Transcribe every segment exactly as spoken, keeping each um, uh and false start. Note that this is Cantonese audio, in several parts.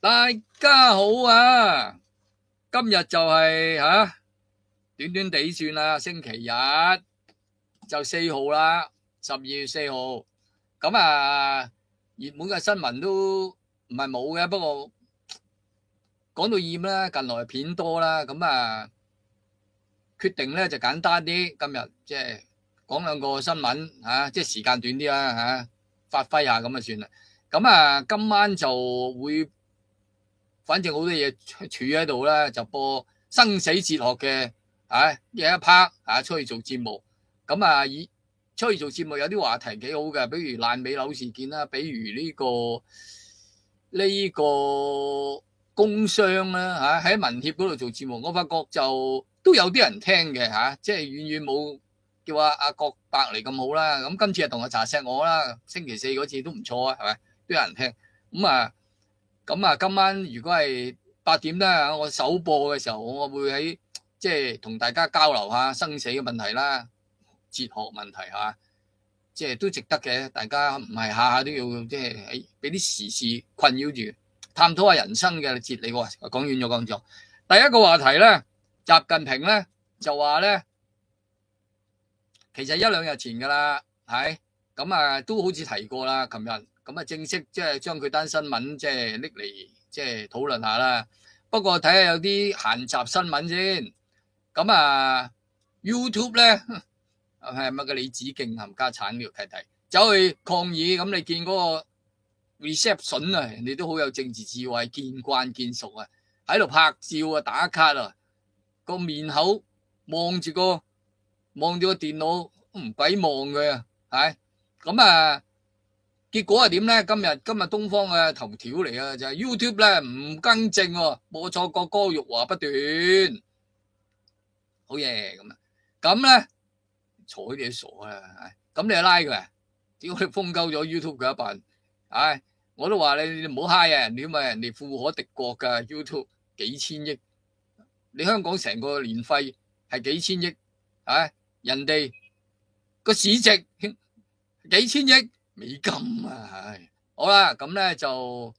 大家好啊！今日就係吓、啊、短短地算啦，星期日就四號啦，十二月四號。咁啊，熱門嘅新聞都唔係冇嘅，不過講到厭啦，近來片多啦，咁啊決定咧就簡單啲，今日即係講兩個新聞吓，即係時間短啲啦吓，發揮下咁啊算啦。咁啊，今晚就會。反正好多嘢儲喺度啦，就播生死哲學嘅啊嘅一 part 啊，出去做節目。咁啊，以出去做節目有啲話題幾好嘅，比如爛尾樓事件啦，比如呢、這個呢、這個工商啦嚇，喺民協嗰度做節目，我發覺就都有啲人聽嘅嚇、啊，即係遠遠冇叫阿阿郭伯嚟咁好啦。咁今次係同阿查錫我啦，星期四嗰次都唔錯啊，係咪都有人聽咁啊？咁啊，今晚如果係八點咧，我首播嘅時候，我會喺即係同大家交流下生死嘅問題啦，哲學問題嚇，即係都值得嘅。大家唔係下下都要即係喺俾啲時事困擾住，探討下人生嘅哲理喎。講完咗講咗，第一個話題咧，習近平咧就話咧，其實一兩日前㗎啦，係咁啊，都好似提過啦，琴日。咁啊，正式即係將佢單新聞即係拎嚟即係討論下啦。不過睇下有啲閒雜新聞先。咁啊 ，YouTube 咧係咪個李梓敬冚家產呢條契弟走去抗議？咁你見嗰個 reception 啊，人哋都好有政治智慧，見慣見熟啊，喺度拍照啊、打卡啊，個面口望住個望住個電腦唔鬼望佢啊，係咁啊。結果係點咧？今日今日東方嘅頭條嚟啊，就係 YouTube 咧唔更正喎，播錯國歌，辱華不斷，好嘢咁啊！咁咧睬你都傻啊！咁你又拉佢啊？屌你封鳩咗 YouTube 嘅一半，唉，我都話你你唔好嗨啊！你咪人哋富可敵國噶 YouTube 幾千億，你香港成個年費係幾千億，唉，人哋個市值幾千億。美金啊，係好啦，咁咧就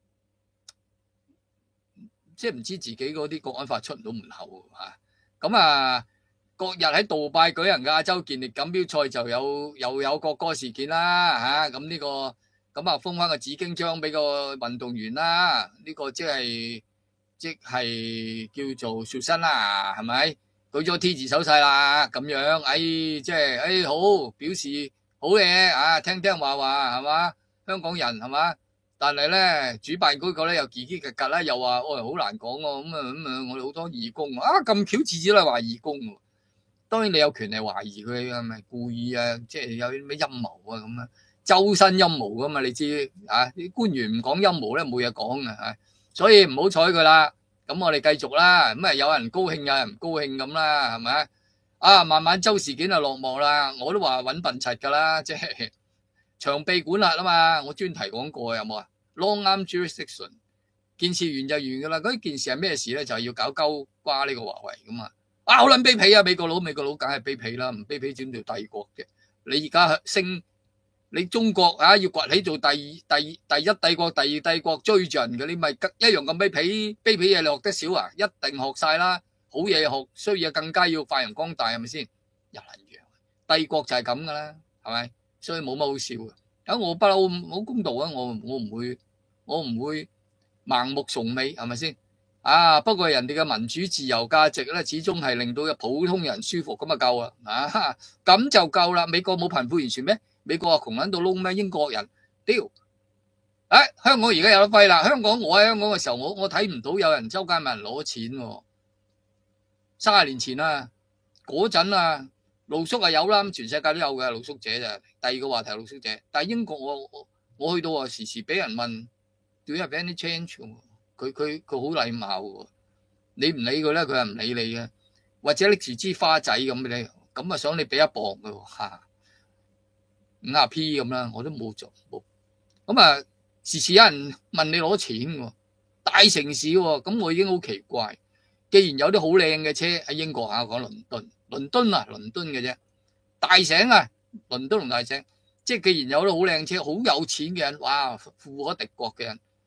即係唔知自己嗰啲國安法出唔到門口啊！咁啊，各日喺杜拜舉行嘅亞洲健力錦標賽就有又有國歌事件啦嚇，咁呢個咁啊封翻個紫荊章俾個運動員啦，呢個即係即係叫做説身啦，係咪舉咗 T 字手勢啦？咁樣，哎，即係哎好表示。好嘢啊！聽聽話話係嘛，香港人係嘛，但係咧主辦嗰個咧又嘰嘰格格啦，又話哦好難講喎，咁啊咁啊，我哋好多義工啊，咁巧次次都係話義工喎。當然你有權利懷疑佢係咪故意啊，即係有啲咩陰謀啊咁啊，周身陰謀噶嘛，你知啊？啲官員唔講陰謀咧冇嘢講嘅嚇，所以唔好睬佢啦。咁我哋繼續啦，咁啊有人高興有人唔高興咁啦，係咪？啊，慢慢周事件就落幕啦，我都話揾笨柒噶啦，即係長臂管轄啊嘛，我專題講過有冇啊 ？Long arm jurisdiction， 件事完就完噶啦，嗰件事係咩事咧？就係、是、要搞鳩瓜呢個華為噶嘛，啊好撚卑鄙啊！美國佬美國佬梗係卑鄙啦，唔卑鄙點叫帝國嘅？你而家升，你中國啊要崛起做第二第第一帝國、第二帝國追住人嘅，你咪一樣咁卑鄙，卑鄙嘢你學得少啊？一定學晒啦！好嘢學，衰嘢更加要發揚光大，係咪先？一撚樣，帝國就係咁噶啦，係咪？所以冇乜好笑嘅。啊，我不嬲好公道啊，我我唔會，我唔會盲目崇美，係咪先？啊，不過人哋嘅民主自由價值咧，始終係令到嘅普通人舒服，咁啊夠啦，啊咁就夠啦。美國冇貧富懸殊咩？美國啊窮撚到窿咩？英國人屌，誒、哎、香港而家有得揮啦。香港我喺香港嘅時候，我我睇唔到有人周街問人攞錢喎。三十年前啊，嗰陣啊，露宿啊有啦，全世界都有嘅露宿者就第二個話題露宿者。但係英國我我我去到啊，時時俾人問 Do you have any change？ 佢佢佢好禮貌喎，你唔理佢咧，佢係唔理你嘅，或者拎住支花仔咁俾你，咁啊想你俾一磅嘅喎嚇，五十 P 咁啦，我都冇做冇。咁啊，時時有人問你攞錢喎，大城市喎，咁我已經好奇怪。既然有啲好靚嘅車喺英國下講倫敦，倫敦啊，倫敦嘅啫，大城啊，倫敦同大城，即係既然有啲好靚車，好有錢嘅人，哇，富可敵國嘅人，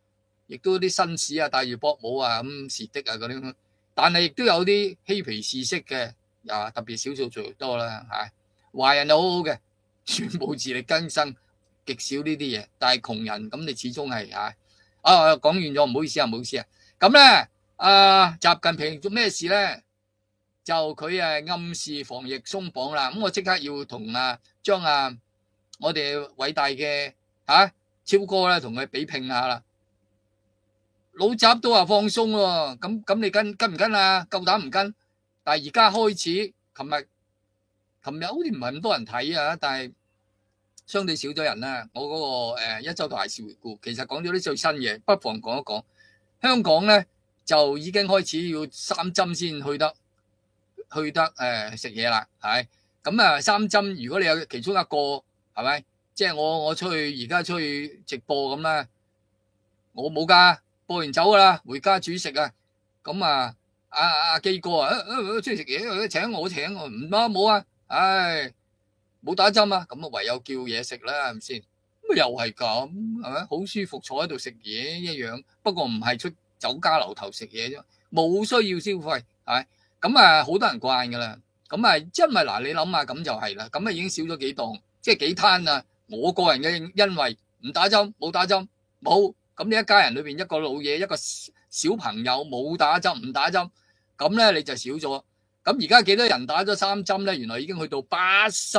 亦都啲紳士啊戴住博帽啊咁蝕的啊嗰啲，但係亦都有啲嬉皮士式嘅，啊特別少數族裔多啦嚇。華人就好好嘅，全部自力更生，極少呢啲嘢。但係窮人咁，你始終係嚇。啊講完咗，唔好意思啊，唔好意思啊。咁咧，啊習近平做咩事咧？就佢誒暗示防疫鬆綁啦。咁我即刻要同啊將啊我哋偉大嘅嚇超哥咧同佢比拼下啦。老習都話放鬆喎，咁咁你跟跟唔跟啊？夠膽唔跟？但係而家開始，琴日琴日好似唔係咁多人睇啊，但係相對少咗人啦。我嗰個誒一周大事回顧，其實講咗啲最新嘢，不妨講一講。香港咧就已經開始要三針先去得去得誒食嘢啦，係咁啊三針。如果你有其中一個係咪？即係我我出去而家出去直播咁啦，我冇㗎。播完走噶啦，回家煮食啊！咁啊，阿阿基哥啊，中意食嘢，請我請我，唔啊冇啊，唉，冇打針啊，咁啊唯有叫嘢食啦，係咪先？咁又係咁，係咪？好舒服坐喺度食嘢一樣，不過唔係出酒家樓頭食嘢啫，冇需要消費，係咁啊，好多人慣噶啦，咁啊，因為嗱，你諗下咁就係啦，咁啊已經少咗幾檔，即係幾攤啊！我個人嘅因為唔打針，冇打針，冇。咁呢一家人裏邊一個老嘢，一個小朋友冇打針，唔打針，咁咧你就少咗。咁而家幾多人打咗三針咧？原來已經去到八十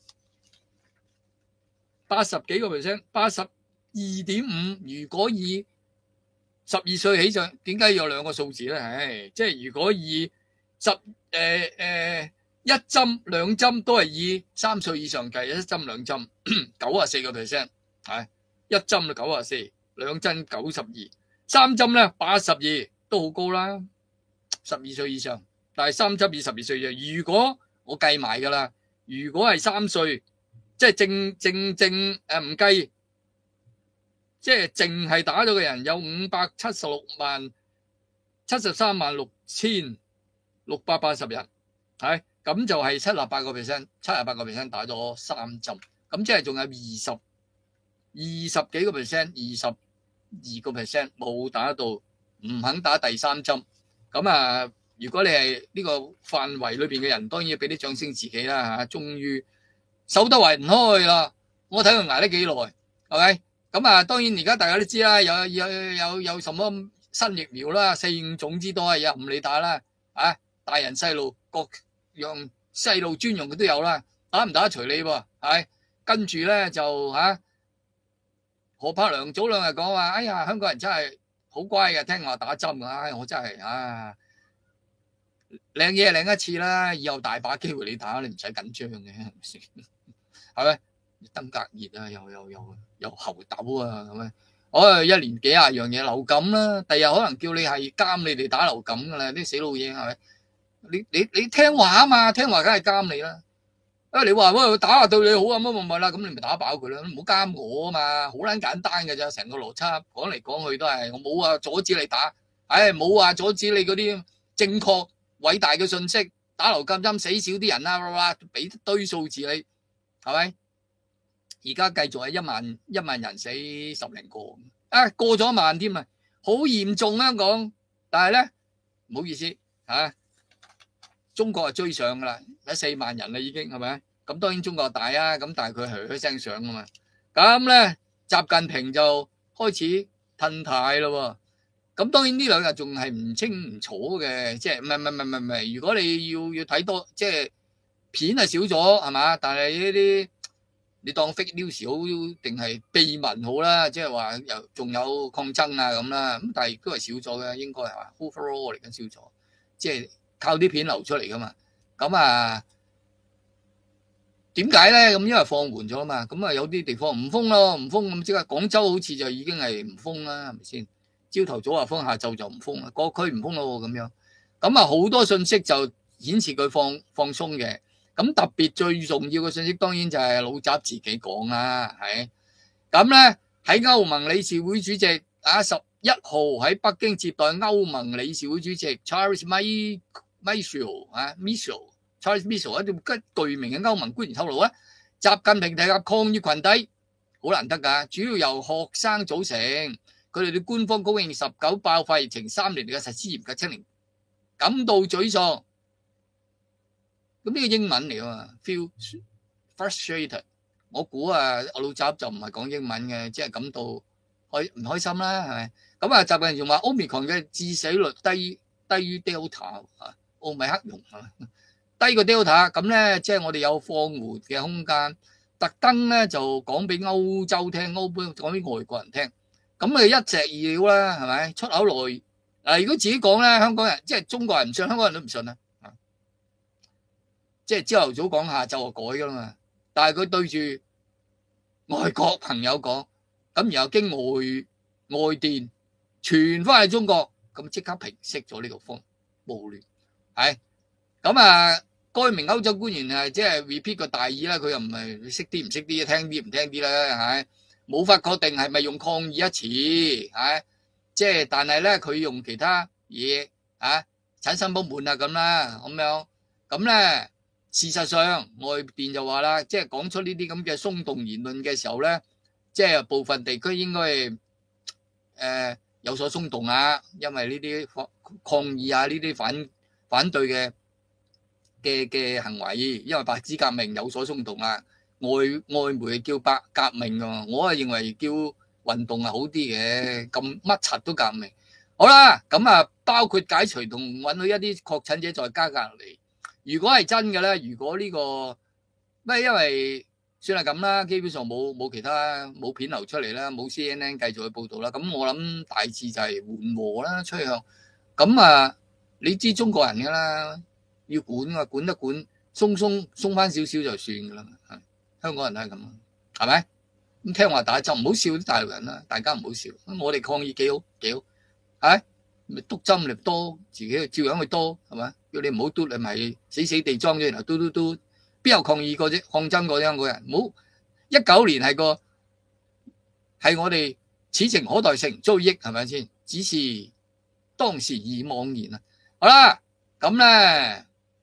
八十幾個 percent， 八十二點五。如果以十二歲起上，點解要有兩個數字咧？唉，即係如果以十誒誒一針兩針都係以三歲以上計，一針兩針九啊四個 percent， 係一針就九啊四。兩針九十二，三針咧八十二，都好高啦。十二歲以上，但係三針以十二歲就，如果我計埋噶啦，如果係三歲，即係正正正誒唔計，即係淨係打咗嘅人有五百七十六萬七十三萬六千六百八十人，係咁就係七十八個 percent， 七十八個 percent 打咗三針，咁即係仲有二十二十幾個 percent， 二十。二個 percent 冇打到，唔肯打第三針。咁啊，如果你係呢個範圍裏邊嘅人，當然要俾啲掌聲自己啦嚇。終於守得圍唔開啦，我睇佢捱得幾耐，係咪？咁啊，當然而家大家都知啦，有有有有什麼新疫苗啦，四五種之多啊，有唔理打啦，啊，大人細路各樣細路專用嘅都有啦，打唔打隨你喎，係跟住咧就嚇。何柏良早兩日講話，哎呀，香港人真係好乖嘅，聽話打針啊！哎、我真係啊，靚嘢靚一次啦，以後大把機會你打，你唔使緊張嘅，係咪先？係咪？登革熱啊，又又又又猴痘啊，咁樣，哦，一年幾廿樣嘢，流感啦，第日可能叫你係監你哋打流感噶啦，啲死老嘢係咪？你你你聽話啊嘛，聽話梗係監你啦。啊！你話喂打下對你好啊，乜乜乜啦，咁你咪打飽佢啦，唔好監我啊嘛，好撚簡單嘅咋，成個邏輯講嚟講去都係我冇話阻止你打，唉冇話阻止你嗰啲正確偉大嘅信息，打流感針死少啲人啦，哇哇俾堆數字你，係咪？而家繼續係一萬一萬人死十零個，啊過咗一萬添啊，好嚴重啊講，但係咧唔好意思嚇。中國係追上噶啦，喺四萬人啦已經係咪？咁當然中國大啊，咁但係佢噓噓聲上噶嘛。咁咧，習近平就開始褪軚咯。咁當然呢兩日仲係唔清唔楚嘅，即係唔係唔係唔係唔係。如果你要要睇多，即係片係少咗係嘛？但係呢啲你當 fake news 好定係秘聞好啦，即係話又仲有抗爭啊咁啦。咁但係都係少咗嘅，應該係嘛 overall 嚟緊少咗，即係。靠啲片流出嚟噶嘛，咁啊點解咧？咁因為放緩咗嘛，咁啊有啲地方唔封咯，唔封咁即係廣州好似就已經係唔封啦，係咪先？朝頭早話封，下晝就唔封啦，各區唔封咯咁樣。咁啊好多信息就顯示佢放放鬆嘅。咁特別最重要嘅信息當然就係老習自己講啦，係。咁咧喺歐盟理事會主席啊十一號喺北京接待歐盟理事會主席 Charles Michel 啊 Michel Charles Michel 一啲具名嘅歐盟官員透露咧，習近平提及抗疫群體好難得㗎，主要由學生組成。 佢哋對官方公認十九爆發疫情三年嚟嘅實施嚴格清零感到沮喪。咁呢個英文嚟啊嘛 ，feel frustrated。我估啊，我老習就唔係講英文嘅，即係感到開唔開心啦，係咪？咁啊，習近平仲話 Omicron 嘅致死率低低於 Delta 啊，奧米克戎啊，低過 Delta， 咁咧即係我哋有放緩嘅空間。特登咧就講俾歐洲聽，歐洲講俾外國人聽，咁啊一石二鳥啦，係咪？出口內嗱，如果自己講咧，香港人即係中國人唔信，香港人都唔信啊！即係朝頭早講，下晝就改噶啦嘛。但係佢對住外國朋友講，咁然後經外外電傳翻去中國，咁即刻平息咗呢個風暴亂。係咁啊！該名歐洲官員係即係 repeat 個大意啦，佢又唔係識啲唔識啲，聽啲唔聽啲啦，係冇法確定係咪用抗議一詞，係即係但係咧佢用其他嘢啊產生不滿啊咁啦，咁樣咁咧事實上外電就話啦，即係講出呢啲咁嘅鬆動言論嘅時候咧，即係部分地區應該係誒有所鬆動啊，因為呢啲抗議啊呢啲反反對嘅。嘅嘅行為，因為白紙革命有所鬆動啦，外外媒叫白革命㗎，我係認為叫運動係好啲嘅，咁乜柒都革命。好啦，咁啊包括解除同允許一啲確診者再加隔離。如果係真嘅咧，如果呢個咩，因為算係咁啦，基本上冇冇其他冇片流出嚟啦，冇 C N N 繼續去報導啦。咁我諗大致就係緩和啦，趨向。咁啊，你知中國人㗎啦。要管啊，管得管，鬆鬆鬆翻少少就算噶啦。香港人都係咁，係咪？咁聽話打針，唔好笑啲大陸人啦，大家唔好笑。我哋抗議幾好幾好，係咪篤針力多，自己照樣去多，係咪？叫你唔好篤，你咪死死地裝咗，然後嘟嘟嘟，邊有抗議過啫？抗爭過啫，香港人。唔好一九年係個係我哋此情可待成追憶，係咪先？只是當時已惘然啊。好啦，咁咧。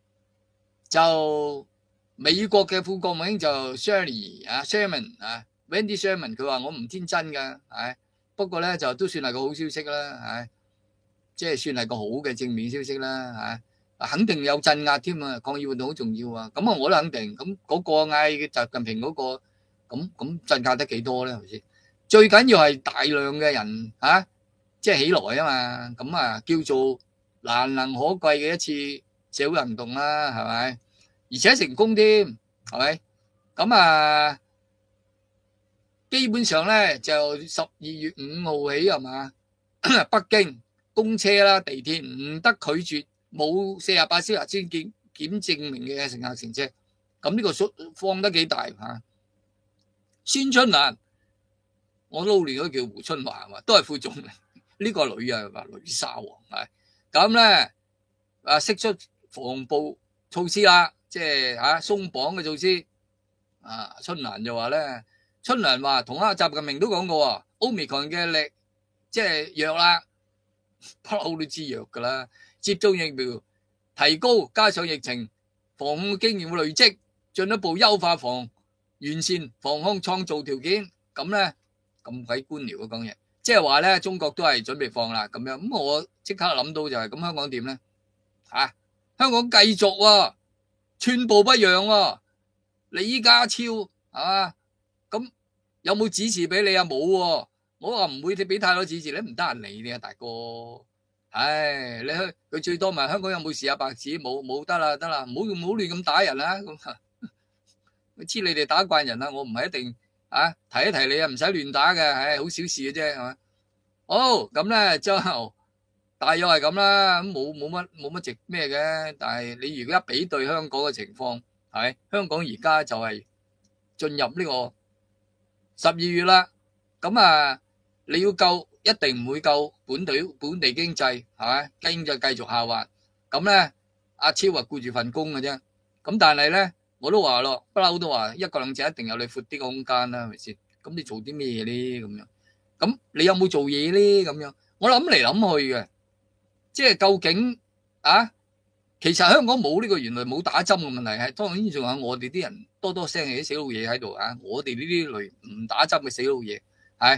就美國嘅副國務卿就 Shirley 啊 Sherman 啊 Wendy Sherman 佢話我唔天真㗎，係不過咧就都算係個好消息啦，係即係算係個好嘅正面消息啦，嚇肯定有鎮壓添啊，抗議活動好重要啊，咁啊我都肯定，咁嗰個嗌嘅習近平嗰個咁咁鎮壓得幾多咧？係咪先？最緊要係大量嘅人嚇，即係起來啊嘛，咁啊叫做難能可貴嘅一次社會行動啦，係咪？而且成功添，係咪？咁啊，基本上咧就十二月五號起係嘛？北京公車啦、地鐵唔得拒絕冇四十八小時先檢檢證明嘅乘客乘車。咁呢個數放得幾大嚇？孫春蘭，我撈亂咗叫胡春華嘛，都係副總理。呢個女啊話女沙王係咁咧，啊釋出防暴措施啦。即係嚇鬆綁嘅措施，啊春蘭就話咧，春蘭話同阿習近平都講過，Omicron嘅力即係弱啦，不嬲都知弱噶啦。接種疫苗提高，加上疫情防控經驗會累積，進一步優化防完善防控創造條件。咁咧咁鬼官僚嘅講嘢，即係話咧中國都係準備放啦咁樣。咁我即刻諗到就係咁，香港點咧？嚇香港繼續喎。寸步不讓喎，李家超係嘛？咁有冇指示俾你啊？冇喎，我話唔會俾太多指示，你唔得閒理你啊，大哥。唉，你去佢最多咪香港有冇事啊？白紙冇冇得啦，得啦，唔好唔好亂咁打人啦。咁我知你哋打慣人啦，我唔係一定啊提一提你啊，唔使亂打嘅，唉，好小事嘅啫，係嘛？好咁咧之後。大約係咁啦，咁冇冇乜冇乜值咩嘅。但係你如果一比對香港嘅情況，係香港而家就係進入呢個十二月啦。咁啊，你要救一定唔會救本地本地經濟，係咪？經濟繼續下滑。咁咧，阿超話顧住份工嘅啫。咁但係咧，我都話咯，不嬲都話一國兩制一定有你闊啲嘅空間啦，係咪先？咁你做啲咩嘢咧？咁樣，咁你有冇做嘢咧？咁樣，我諗嚟諗去嘅。即係究竟啊，其實香港冇呢個原來冇打針嘅問題，係當然仲有我哋啲人多多聲嘅啲死老嘢喺度啊！我哋呢啲類唔打針嘅死老嘢，係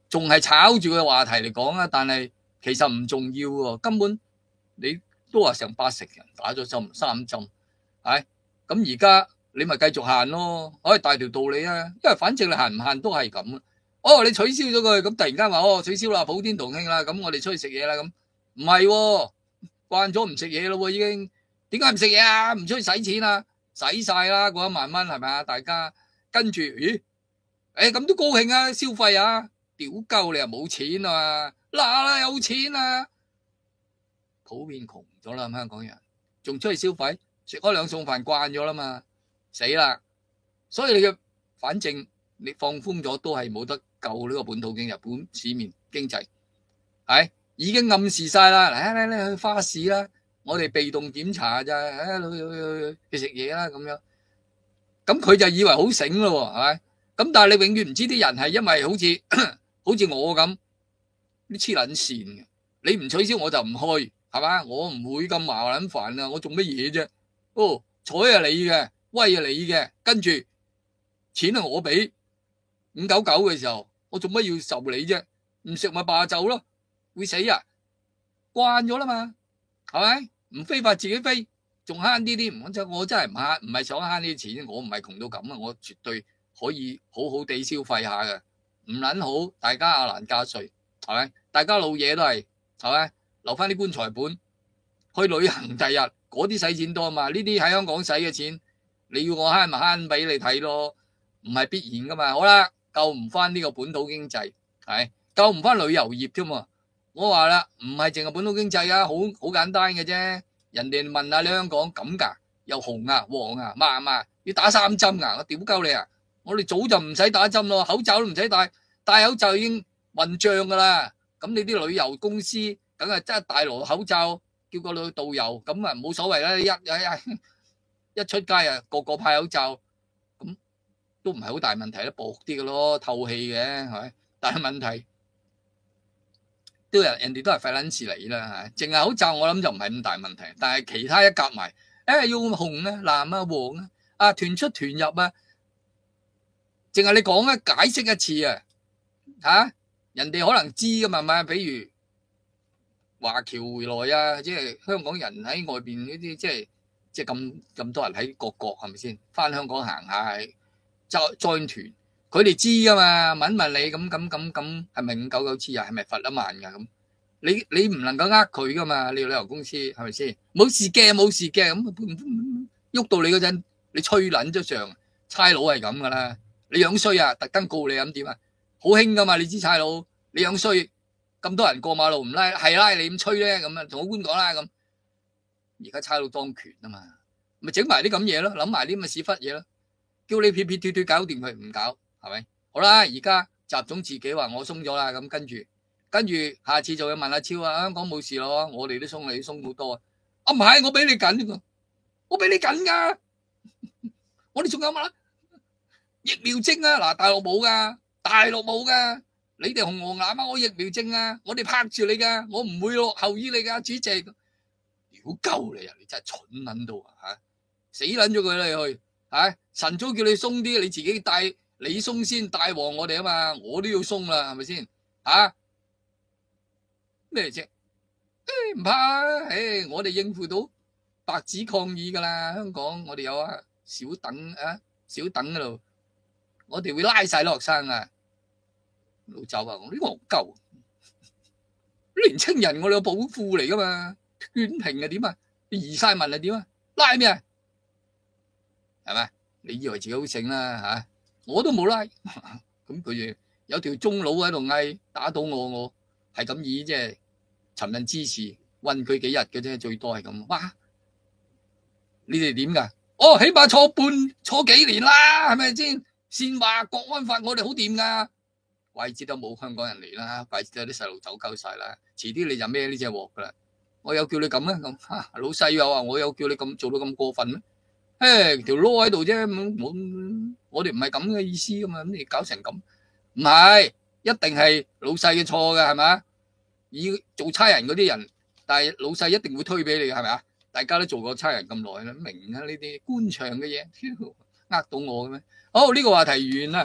仲係炒住個話題嚟講啊，但係其實唔重要喎，根本你都話成八成人打咗針三針，係咁而家你咪繼續限咯，可以大條道理啊，因為反正你限唔限都係咁啊。哦，你取消咗佢，咁突然間話哦取消啦，普天同慶啦，咁我哋出去食嘢啦，咁唔係喎，慣咗唔食嘢咯喎已經，點解唔食嘢啊？唔出去使錢啊？使晒啦嗰一萬蚊係咪啊？大家跟住咦？誒咁都高興啊，消費啊！屌鳩你又冇錢啊！嗱啦有錢啊！普遍窮咗啦，香港人仲出去消費，食開兩餸飯慣咗啦嘛，死啦！所以你嘅反正你放寬咗都係冇得救呢個本土經濟、本市面經濟，係已經暗示晒啦。嚟嚟嚟去花市啦，我哋被動檢查咋？誒去去去食嘢啦咁樣，咁佢就以為好醒咯，係咪？咁但係你永遠唔知啲人係因為好似好似我咁啲黐撚線嘅，你唔取消我就唔去，係嘛？我唔會咁麻撚煩啊！我做乜嘢啫？哦，彩係你嘅，威係你嘅，跟住錢係我俾五九九嘅時候，我做乜要受你啫？唔食咪罷就咯，會死啊！慣咗啦嘛，係咪？唔飛法自己飛，仲慳啲啲，唔真我真係唔慳，唔係想慳呢啲錢，我唔係窮到咁啊，我絕對。可以好好地消費下嘅，唔撚好，大家阿蘭加稅，係咪？大家老嘢都係，係咪？留翻啲棺材本去旅行，第日嗰啲使錢多嘛？呢啲喺香港使嘅錢，你要我慳咪慳俾你睇咯，唔係必然噶嘛。好啦，救唔翻呢個本土經濟，係救唔翻旅遊業添喎。我話啦，唔係淨係本土經濟啊，好好簡單嘅啫。人哋問下你香港咁㗎，又紅啊、黃啊、麻麻，要打三針㗎，我屌鳩你啊！我哋早就唔使打針咯，口罩都唔使戴，戴口罩已經混帳噶啦。咁你啲旅遊公司梗係真係大羅口罩，叫個旅導遊咁啊冇所謂啦。一一一出街啊，個個派口罩，咁都唔係好大問題啦，薄啲嘅咯，透氣嘅係咪？但係問題都人人哋都係費撚事嚟啦嚇，淨係口罩我諗就唔係咁大問題，但係其他一夾埋，誒要紅啊、藍啊、黃啊，啊團出團入啊。淨係你講咧，解釋一次啊，嚇人哋可能知噶嘛，咪比如華僑回來啊，即係香港人喺外邊呢啲，即係即係咁咁多人喺各國係咪先？翻香港行下，就 join 團，佢哋知噶嘛？問問你咁咁咁咁係咪五九九次啊？係咪罰一萬噶咁？你你唔能夠呃佢噶嘛？你旅遊公司係咪先？冇事嘅冇事嘅咁，喐到你嗰陣，你吹撚咗上，差佬係咁噶啦。你樣衰啊！特登告你咁點啊？好興噶嘛！你知差佬，你樣衰，咁多人過馬路唔拉，係拉你咁吹咧咁啊？同法官講啦咁。而家差佬當權啊嘛，咪整埋啲咁嘢咯，諗埋啲咁嘅屎忽嘢咯，叫你撇撇脱脱搞掂佢，唔搞係咪？好啦，而家習總自己話我鬆咗啦，咁跟住跟住下次就要問阿超啊，香港冇事咯，我哋都鬆，你鬆好多啊！啊唔係，我俾你緊㗎，我俾你緊㗎，我哋仲有乜啦？疫苗證啊，嗱大陸冇噶，大陸冇噶，你哋紅黃藍啊，我疫苗證啊，我哋拍住你噶，我唔會落後於你噶，主席，屌鳩你啊，你真係蠢撚到啊吓，死撚咗佢啦你去，吓晨早叫你鬆啲，你自己帶你鬆先帶旺我哋啊嘛，我都要鬆啦，係咪先？吓咩啫？誒唔怕啊，誒我哋應付到白紙抗議噶啦，香港我哋有啊小等啊小等嗰度。我哋會拉晒啲學生啊！老周啊，我呢個戇鳩，年青人我哋有保護嚟噶嘛？斷平啊點啊？移晒民啊點啊？拉咩啊？係咪？你以為自己好醒啦嚇？我都冇拉，咁佢有條中佬喺度嗌打倒我，我係咁意即係尋釁滋事，韞佢幾日嘅啫，最多係咁。哇！你哋點㗎？哦，起碼坐半坐幾年啦，係咪先？先話國安法我哋好掂噶，怪之都冇香港人嚟啦，怪之都啲細路走鳩晒啦，遲啲你就孭呢隻鑊噶啦。我有叫你咁咩咁？老細又話我有叫你咁做到咁過分咩？誒條囉喺度啫，我我哋唔係咁嘅意思噶嘛，咁你搞成咁，唔係一定係老細嘅錯嘅係咪？以做差人嗰啲人，但係老細一定會推俾你嘅係咪啊？大家都做過差人咁耐啦，明啊呢啲官場嘅嘢，呃到我嘅咩？好，呢個話題完啦。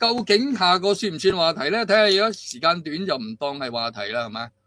究竟下個算唔算話題咧？睇下如果時間短就唔當係話題啦，係嘛？